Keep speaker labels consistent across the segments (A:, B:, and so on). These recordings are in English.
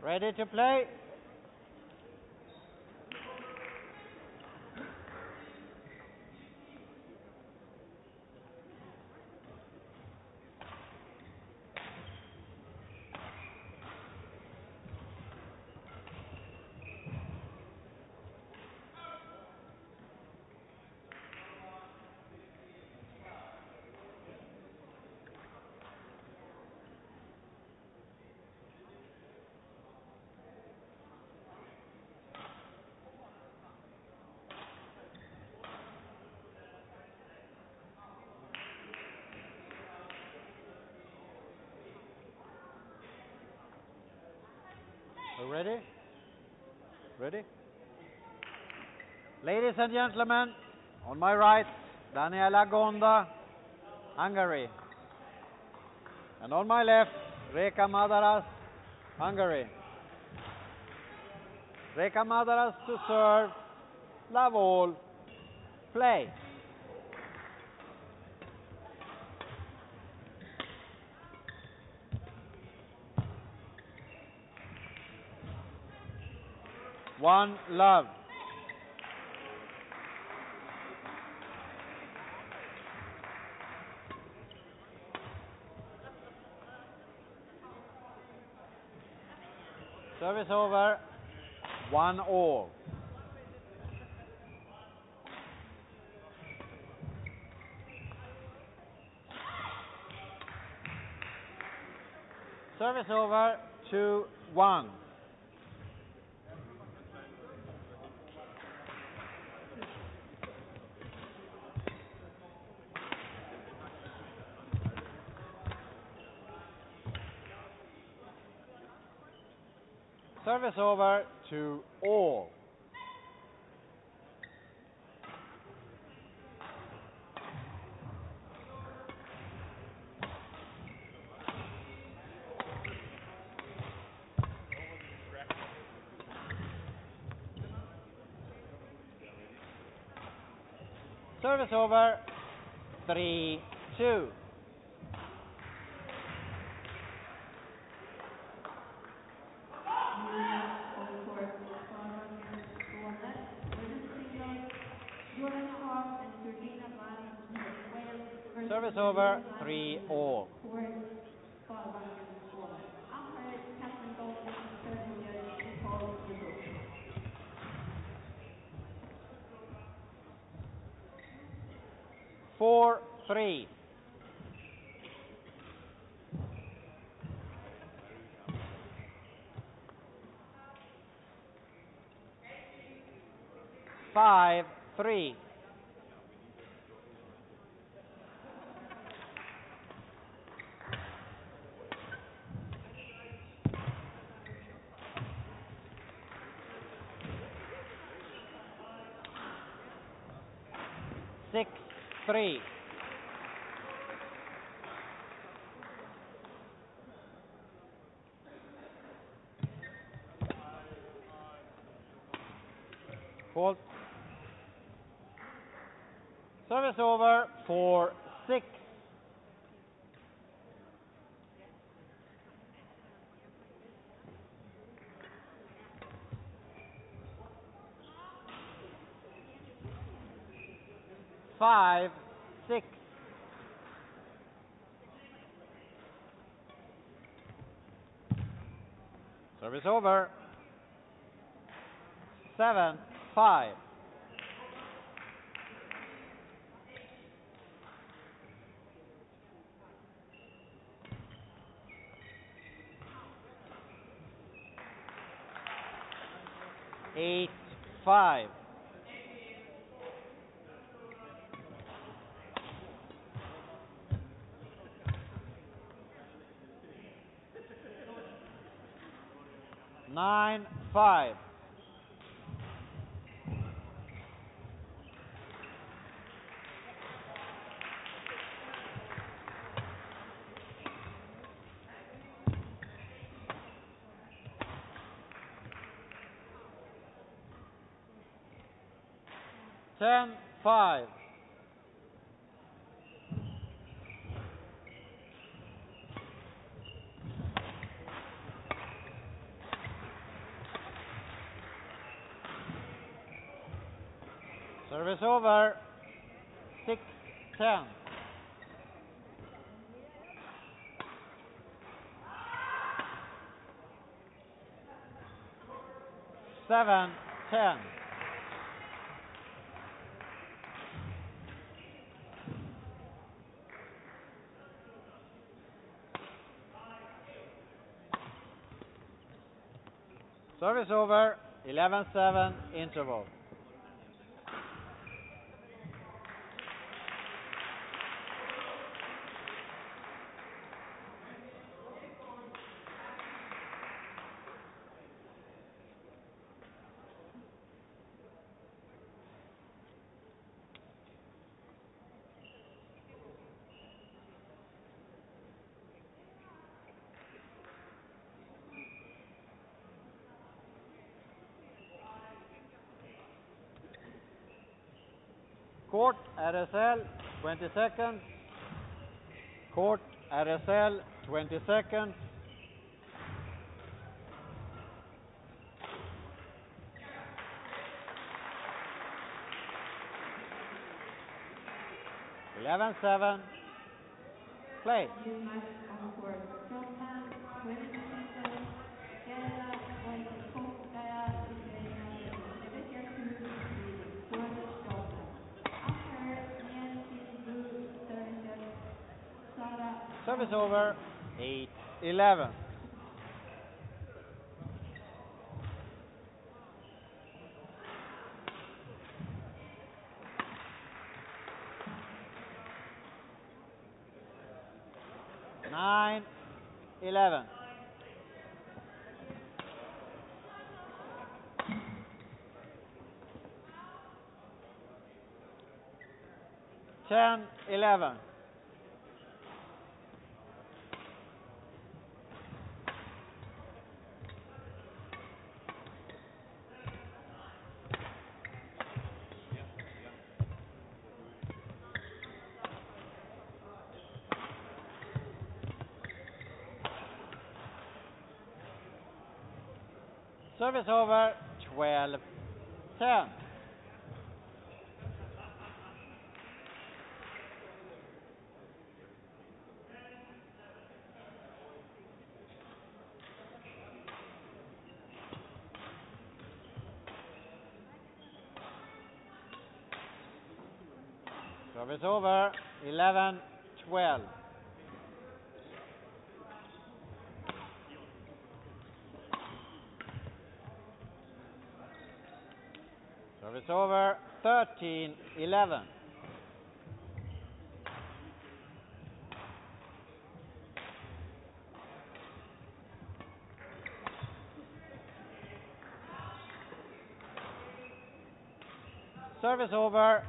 A: Ready to play? Ready? Ready? Ladies and gentlemen, on my right, Daniella Gonda, Hungary. And on my left, Reka Madarasz, Hungary. Reka Madarasz to serve, love all, play. One love. Service over, 1-all. Service over, 2-1. Service over, 2-all. Service over, 3-2. Service over, 3-all. Four, 3. Five, 3. Six, 3. Fault. Service over, 4-6. Five, 6. Service over. 7-5. Eight, 5. Nine, 5. Ten, 5. Service over. 6-10. 7-10. Service over. 11-7 interval. Court RSL 20 seconds. Court RSL 20 seconds. Eleven seven. Play. Service over. 8-11. Nine, 11. Ten, 11. Service over. 12-10. Service over. 11-12. Service over. 13-11. Service over.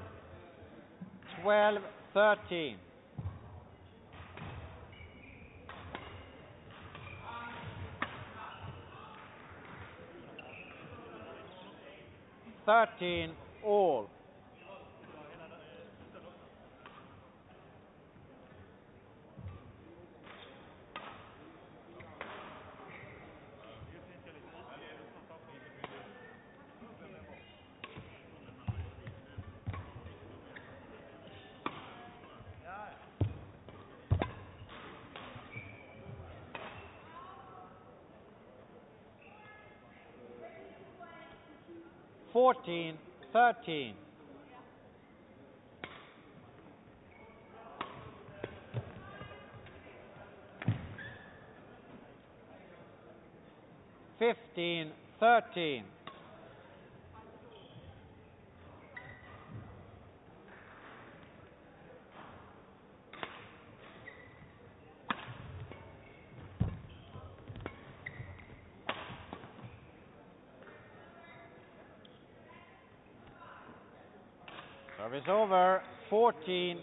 A: 12-13. 13 all. Fourteen, 13. 15-13. 14-15.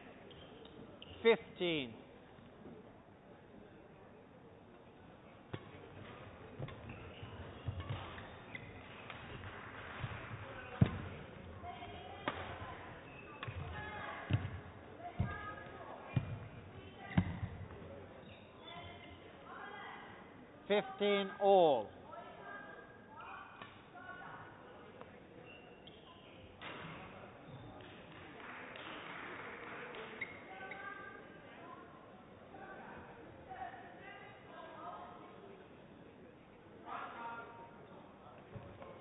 A: 15 all.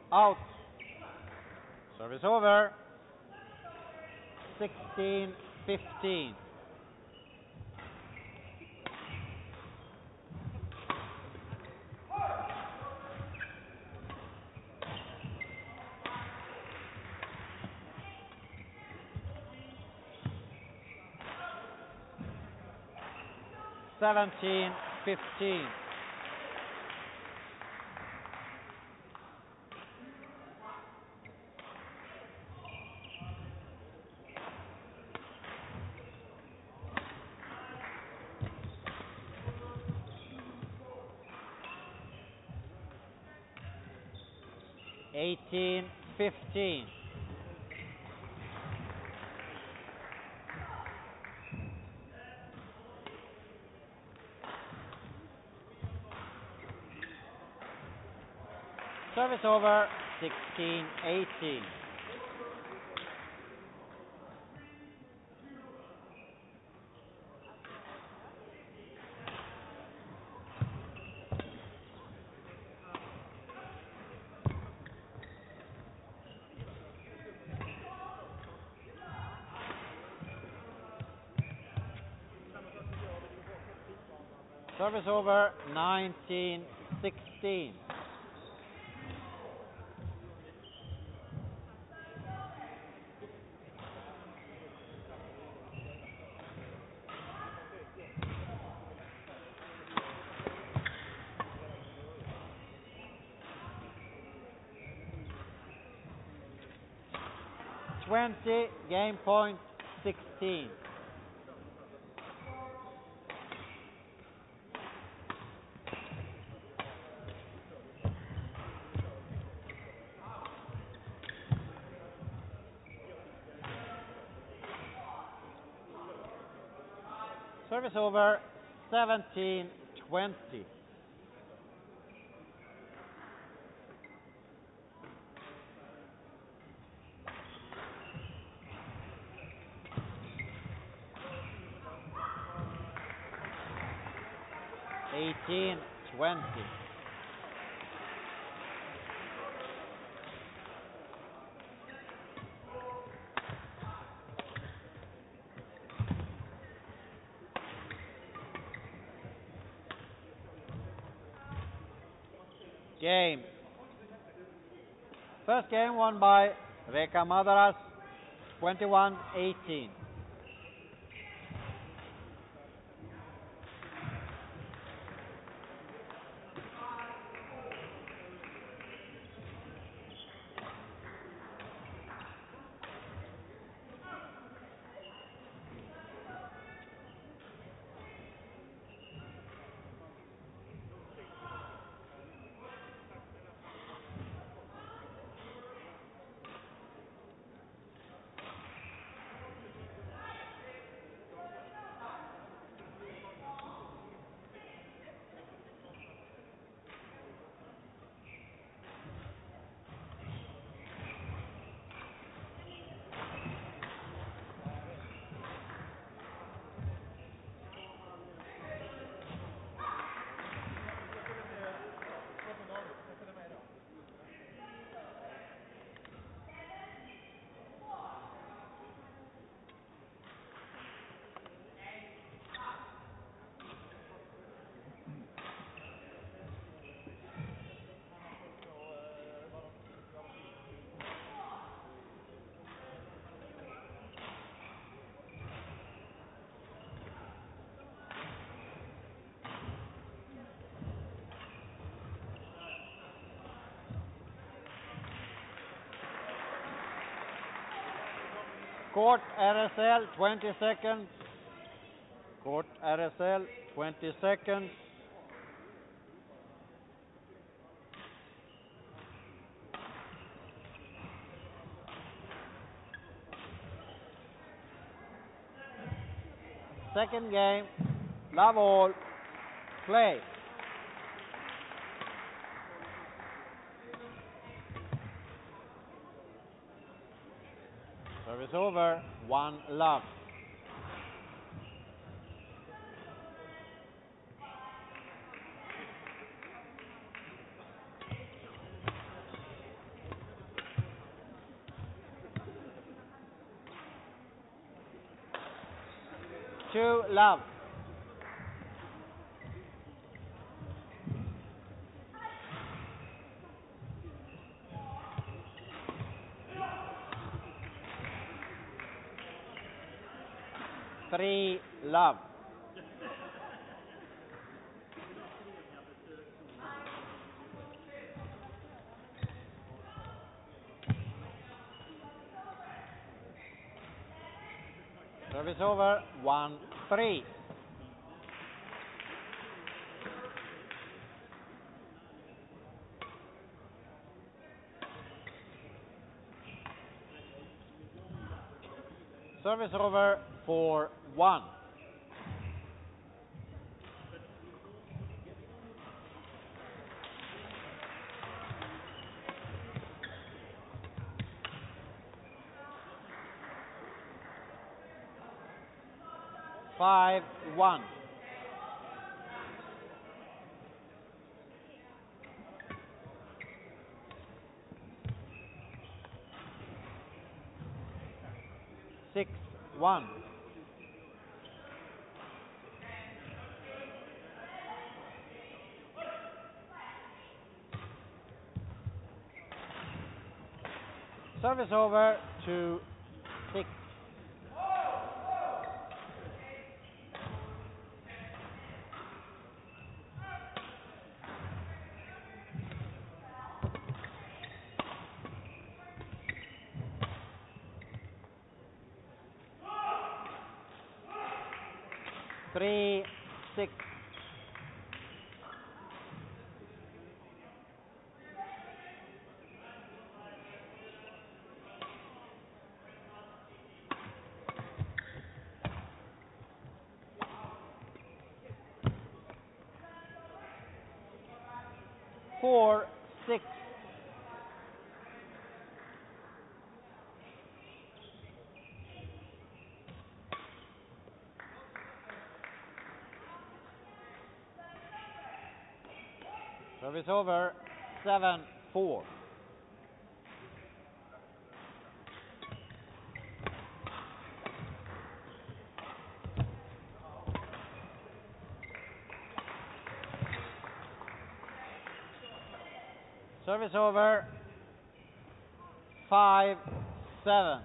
A: Out. Service over. 16-15. Seventeen, 15. Eighteen, 15. Service over. 16-18. Service over. 19-16. Game point 16. Service over. 17-20. 18-20. Game. First game won by Reka Madarasz, 21-18. Court RSL, 20 seconds. Court RSL, 20 seconds. Second game, love all, play. Service over, 1-love. 2-love. Three love. Service over. 1-3. Service over. 4-1. Five, 1. Six, 1. Service over. 2-6. Three, 6. Four, 6. Service over. 7-4. Service over. 5-7.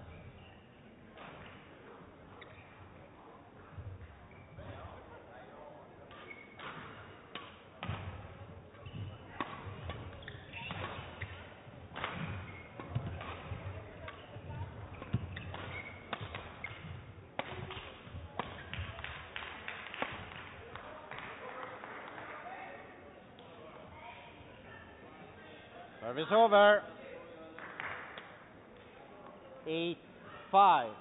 A: Service over. 8-5.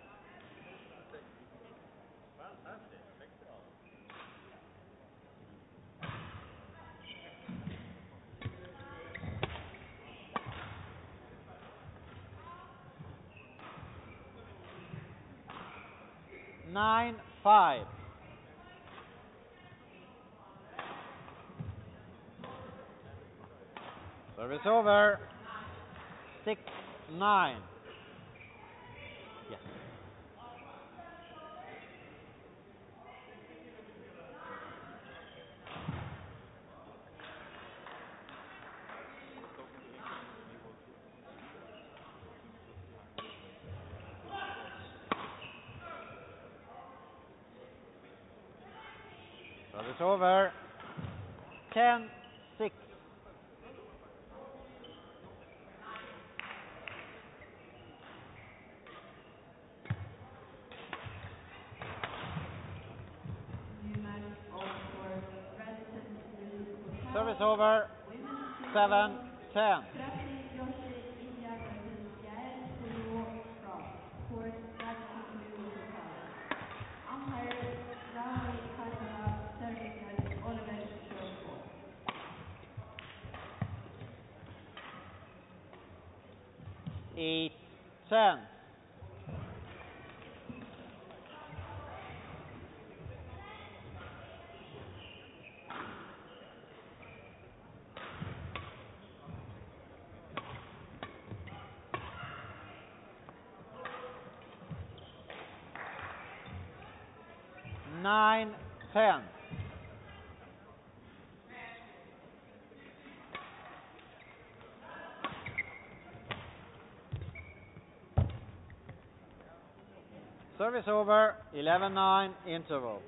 A: Nine, 5. Service over. 6-9. Yes. Service over. 10-6. Service over. 7-10. Eight, 10. 9-10. Service over, 11-9, interval.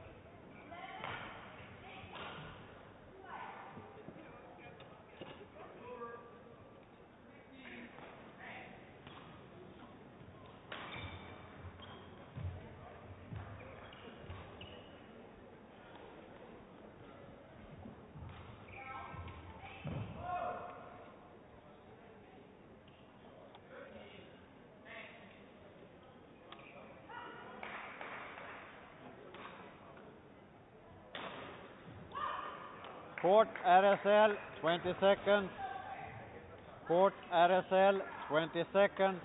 A: Court RSL, 20 seconds. Court RSL, 20 seconds.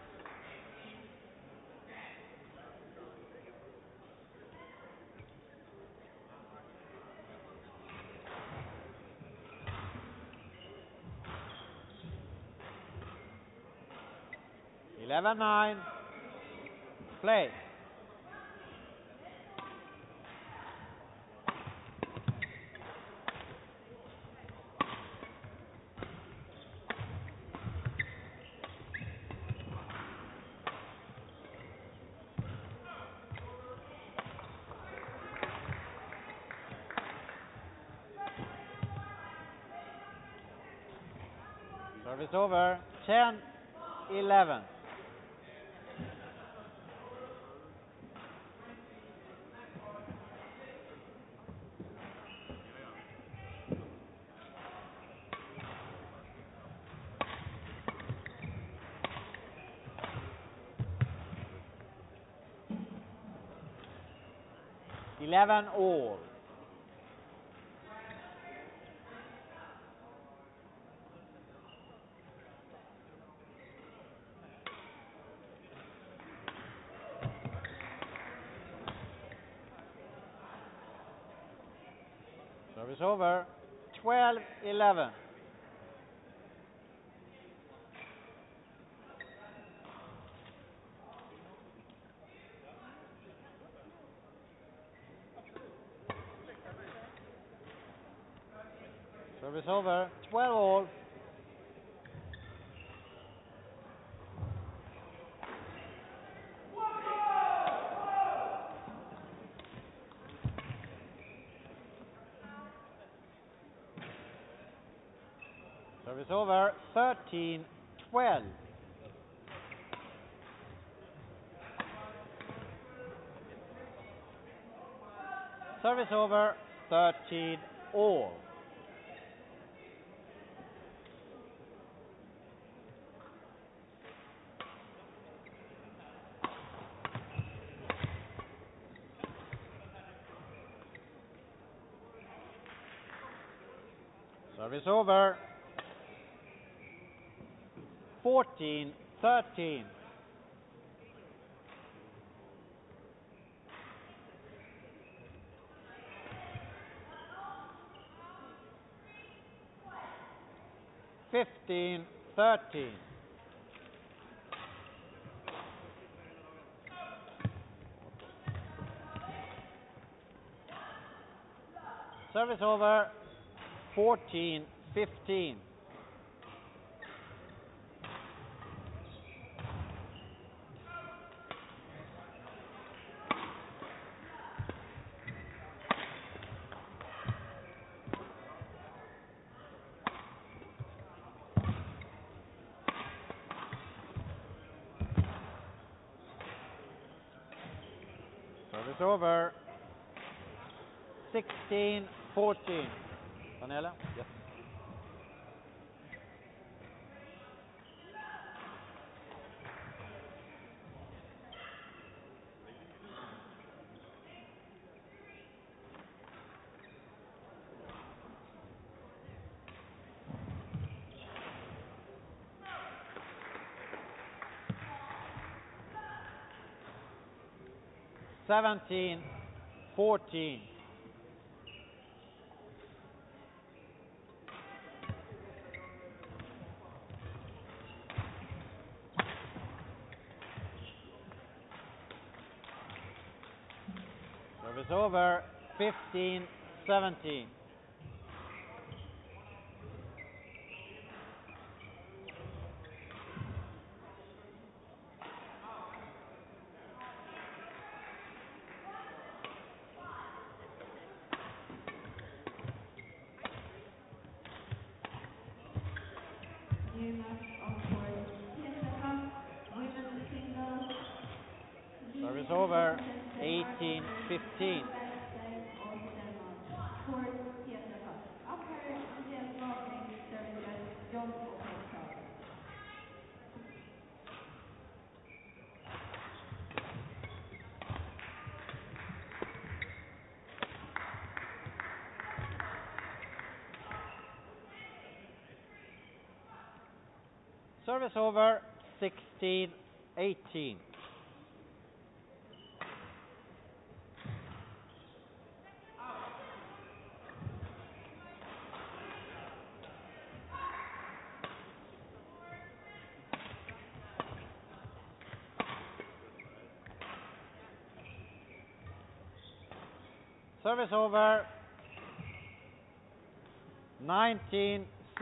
A: Eleven 9. Play. Service over, 10-11. Eleven all. Service over, 12-11. Service over, 12 all. Service over, 13-12. Service over, 13 all. Service over, 14-13. Fifteen, 13. Service over, 14-15. Service over, 16-14. Daniella? Yes. Seventeen, 14. Service Service over, 15-17.
B: New match on court. Fiesta Cup, women's singles.
A: Service over, 18-15.
B: Court, Fiesta Cup. Umpire, Daniella Gonda, serving judge, John O'Connor.
A: Service over, 16-18. Service over, 19-16.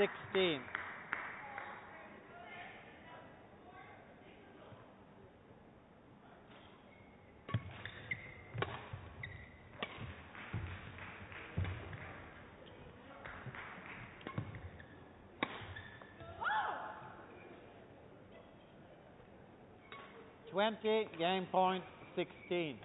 A: 20, game point, 16.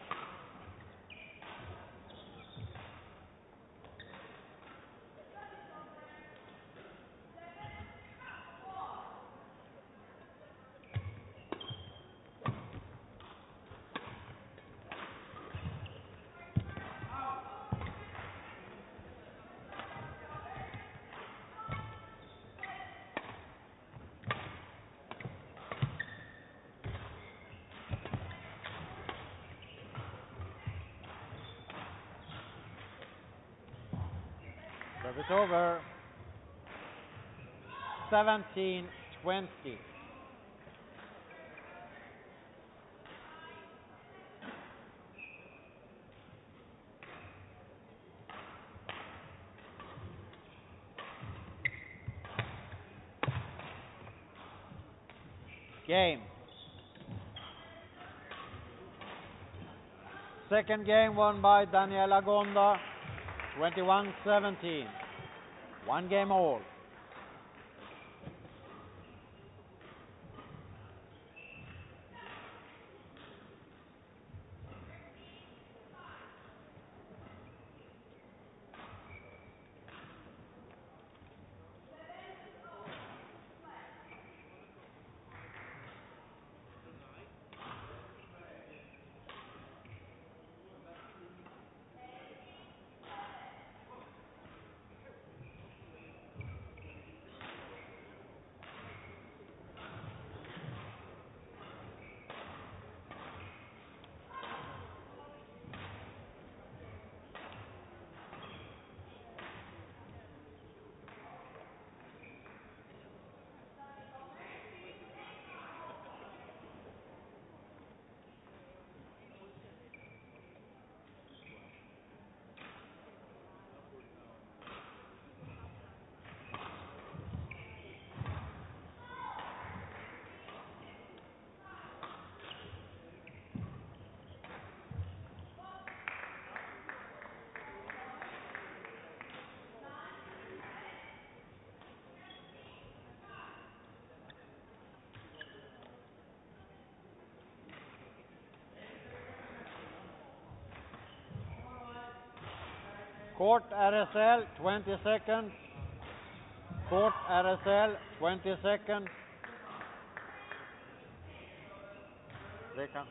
A: Service over, 17-20. Game. Second game won by Daniella Gonda, 21-17. One game all. Court RSL, 20 seconds. Court RSL, 20 seconds. Reka.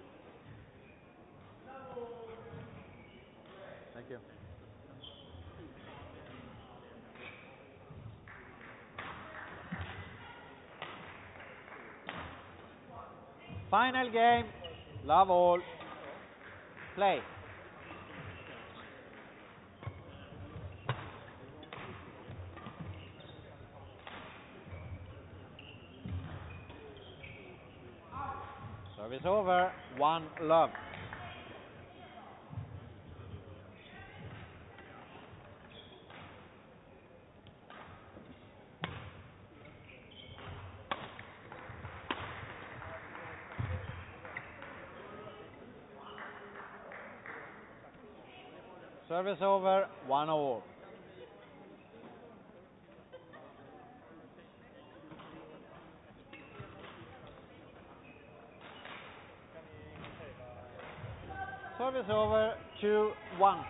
A: Thank you. Final game, love all. Play. Service over, 1 love. Service over, 1-all. Service over, 2-1.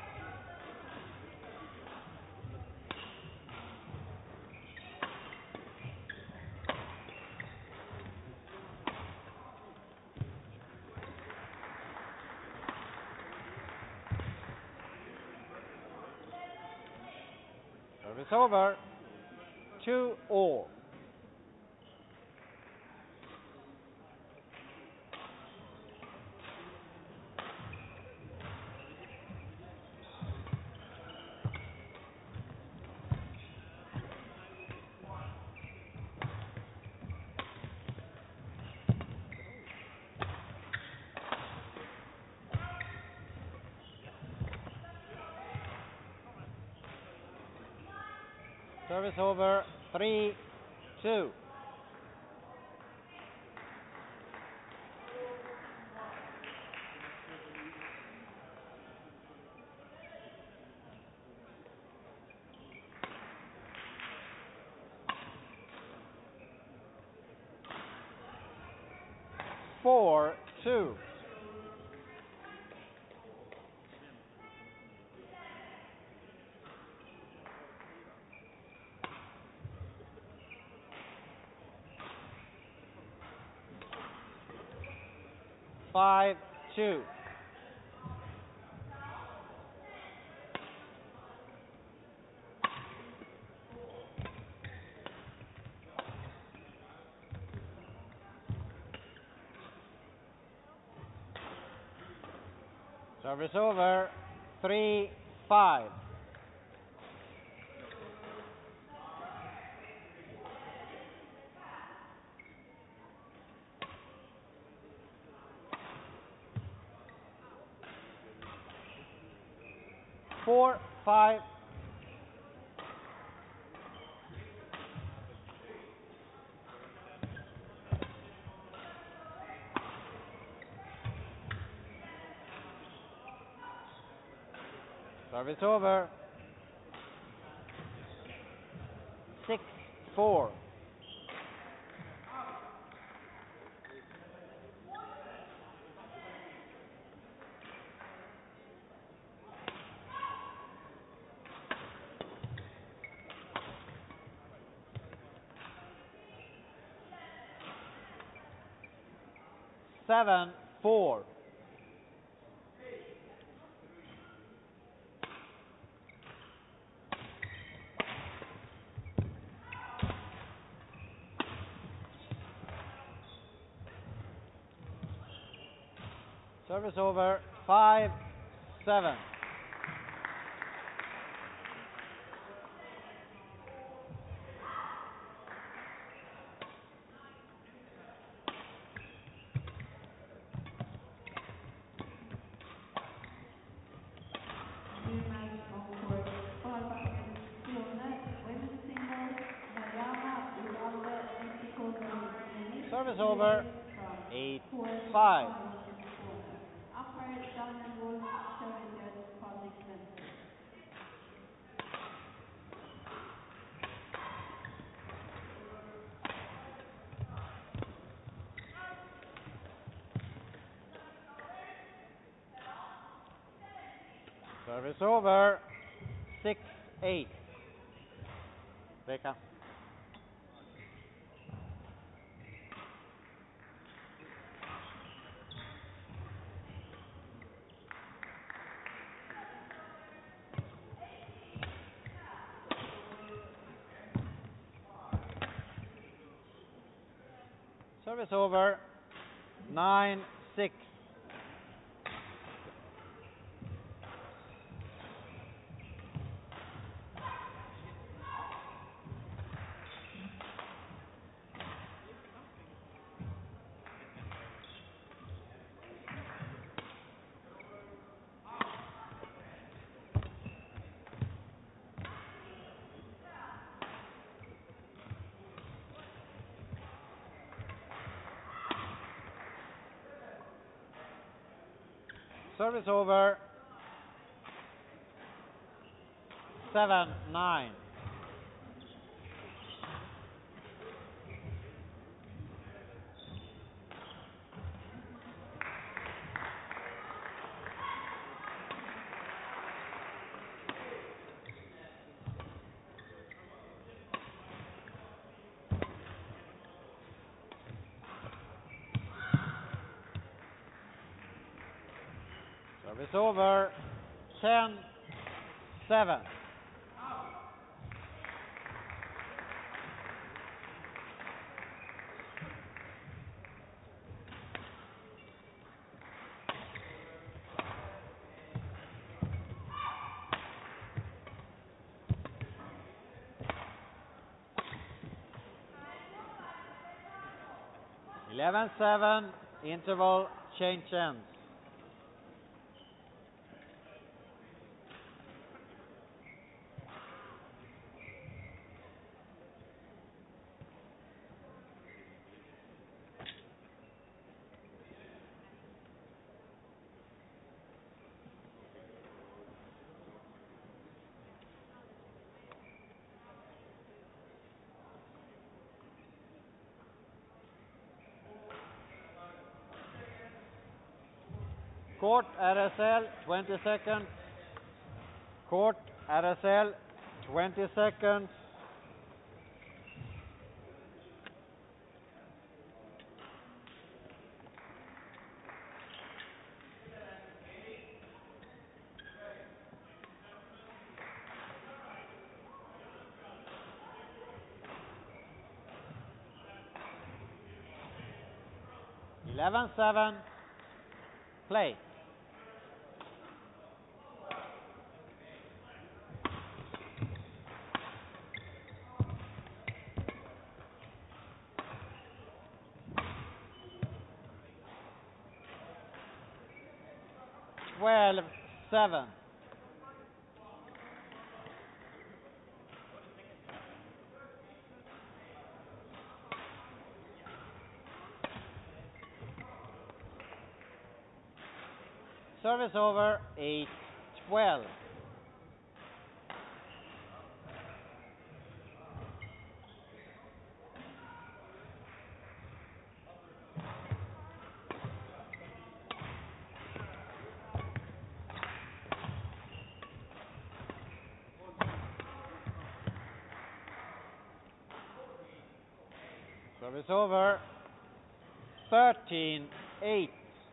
A: Service over, 2-all. Service over, 3-2. Four, 2. Five, 2. Service over, 3-5. Four, 5. Service over, 6-4. Seven, 4. Service over, 5-7.
B: New match on court. Badminton, Skåne. Women's singles. Daniella Gonda, Mexico,
A: Service over,
B: from
A: 8-5.
B: Skåne. Umpire Daniel Wolf, serving judge Patrick Spencer.
A: Service over, 6-8. Reka. Service over, 9-6. Service over, 7-9. Service over. 10-7. Eleven-7. Interval change ends. Court RSL 20 seconds. Court RSL 20 seconds. Eleven-7. Play. Seven. Service over. 8-12. Service over. 13-8.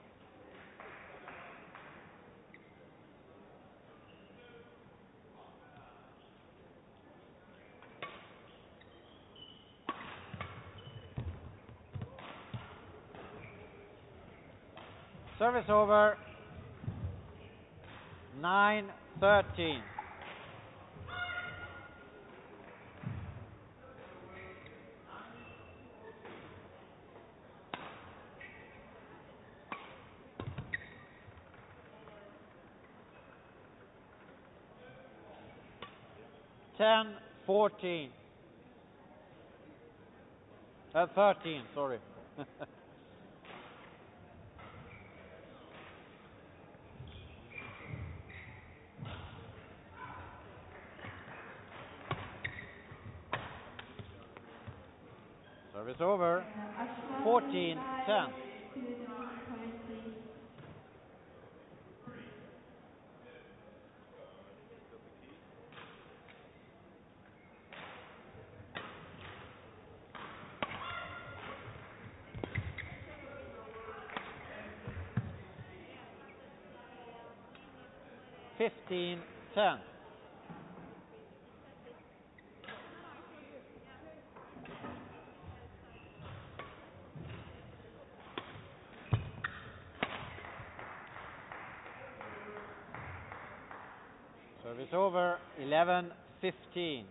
A: Service over. 9-13. Ten, 14. 13, sorry. Service over. 14-10. Fifteen, 10. Service over. 11-15.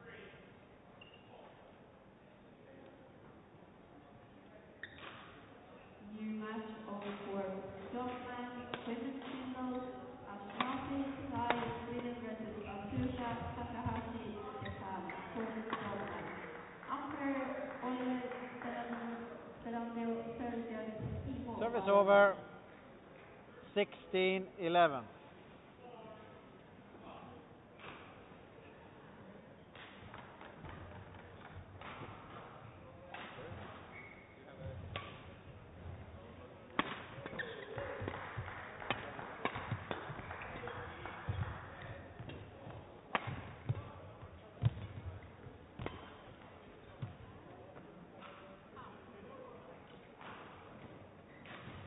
B: New match over for Stockman, women's singles, Ashanti, Thai, Sweden versus Atusha, Takahashi, Japan, according to Stockman. Umpire, Oliver Serrano, Sergio, Timo.
A: Service over. 16-11.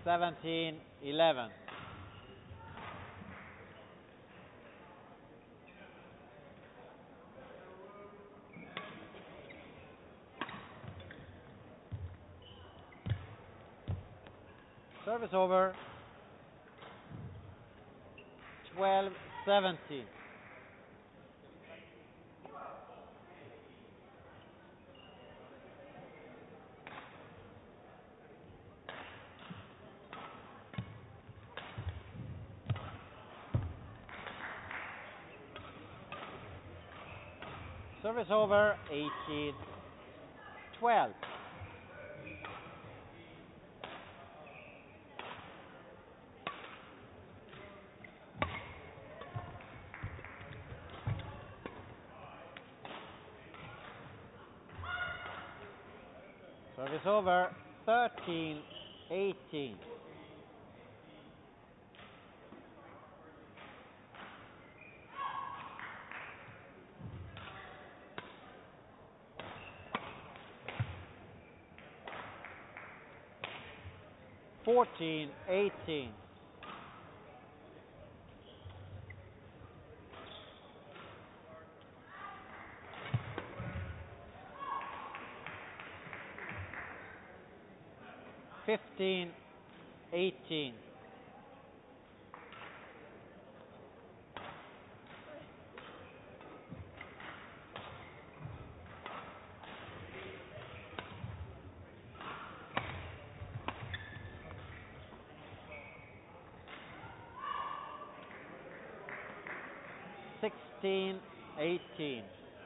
A: 17-11. Service over. 12-17. Service over. 18-12. Service over. 13-18. Fourteen, 18. Fifteen, 18. Sixteen, 18.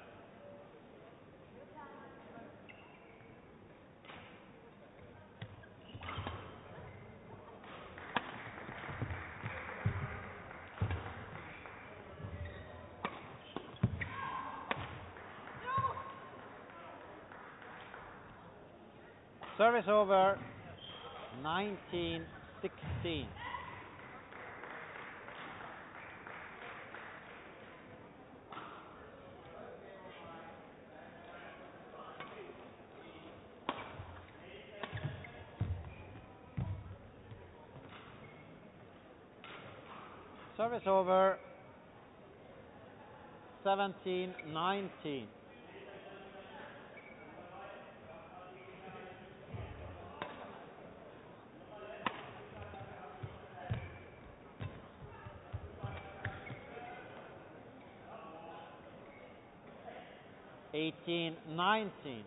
A: Service over. 19-16. Service over. 17-19. Eighteen, 19.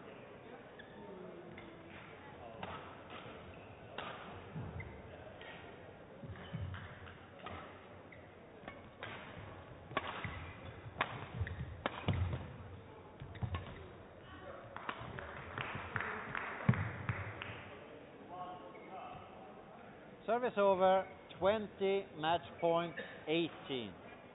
A: Service over. 20, match point 18.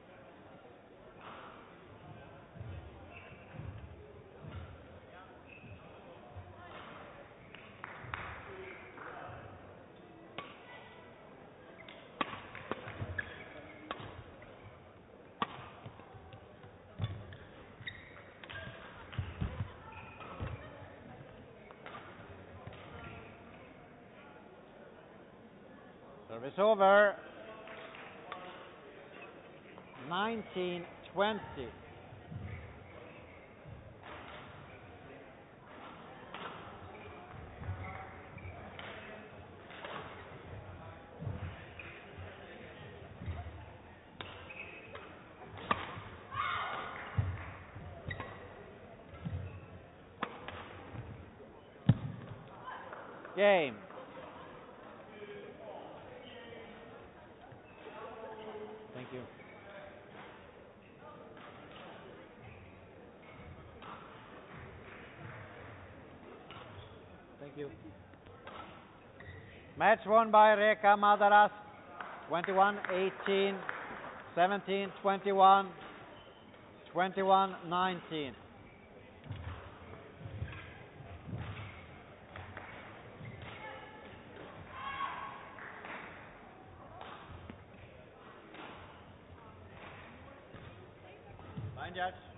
A: Service over. 19-20. Game. Thank you. Thank you. Match won by Reka Madarasz. 21-18, 17-21, 21-19. Fine, Judge.